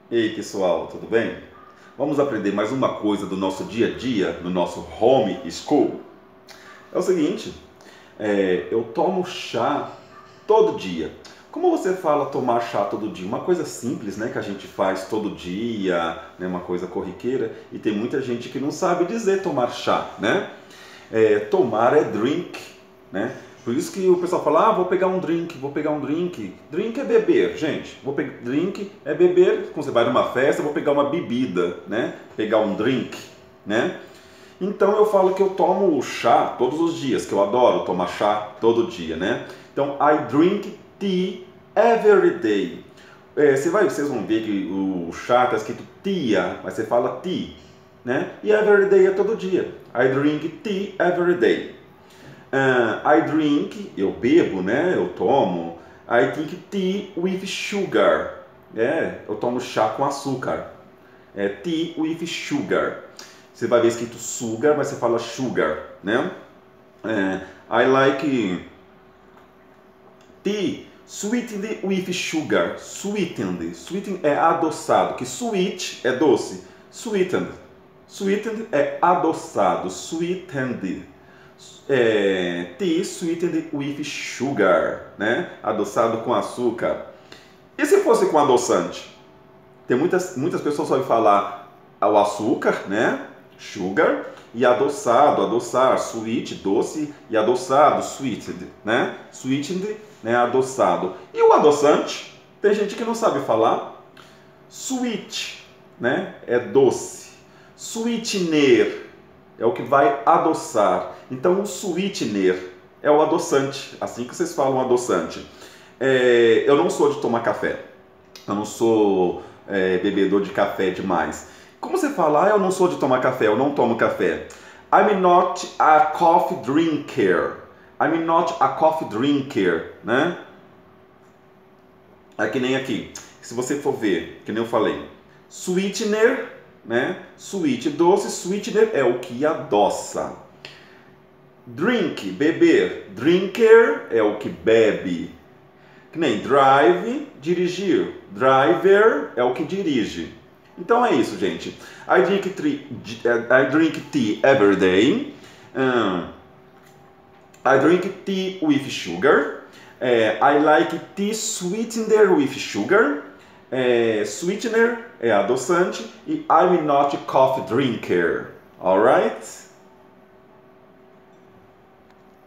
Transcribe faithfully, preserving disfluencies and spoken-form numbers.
Ei pessoal, tudo bem? Vamos aprender mais uma coisa do nosso dia a dia no nosso home school. É o seguinte, é, eu tomo chá todo dia. Como você fala tomar chá todo dia? Uma coisa simples, né, que a gente faz todo dia, né, uma coisa corriqueira, e tem muita gente que não sabe dizer tomar chá, né? É, tomar é drink, né? Por isso que o pessoal fala, ah, vou pegar um drink, vou pegar um drink. Drink é beber, gente. Vou pegar drink é beber. Quando você vai numa festa, vou pegar uma bebida, né? Pegar um drink, né? Então eu falo que eu tomo chá todos os dias, que eu adoro tomar chá todo dia, né? Então I drink tea every day. É, você vai, vocês vão ver que o chá está escrito tia, mas você fala tea, né? E every day é todo dia. I drink tea every day. Uh, I drink, eu bebo, né? Eu tomo. I drink tea with sugar. É, eu tomo chá com açúcar. É tea with sugar. Você vai ver escrito sugar, mas você fala sugar, né? É, I like tea sweetened with sugar. Sweetened. Sweetened é adoçado. Que sweet é doce. Sweetened. Sweetened é adoçado. Sweetened. É, tea sweetened with sugar, né? Adoçado com açúcar. E se fosse com adoçante? Tem muitas, muitas pessoas só ouvem falar o açúcar, né? Sugar, e adoçado, adoçar, sweet, doce, e adoçado, sweetened, né? Sweetened, né? Adoçado. E o adoçante? Tem gente que não sabe falar. Sweet, né? É doce. Sweetener é o que vai adoçar. Então, o sweetener é o adoçante, assim que vocês falam adoçante. É, eu não sou de tomar café, eu não sou é, bebedor de café demais. Como você fala, ah, eu não sou de tomar café, eu não tomo café. I'm not a coffee drinker. I'm not a coffee drinker, né? É que nem aqui, se você for ver, que nem eu falei, sweetener, né? Sweet, doce, sweetener é o que adoça. Drink, beber. Drinker é o que bebe. Que nem drive, dirigir. Driver é o que dirige. Então é isso, gente. I drink, three, I drink tea every day. Um, I drink tea with sugar. É, I like tea sweetener with sugar. É, sweetener é adoçante. E I'm not a coffee drinker. Alright?